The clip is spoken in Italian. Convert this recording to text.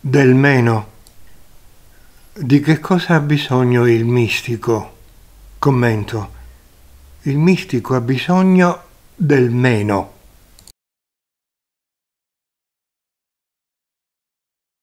Del meno. Di che cosa ha bisogno il mistico? Commento. Il mistico ha bisogno del meno.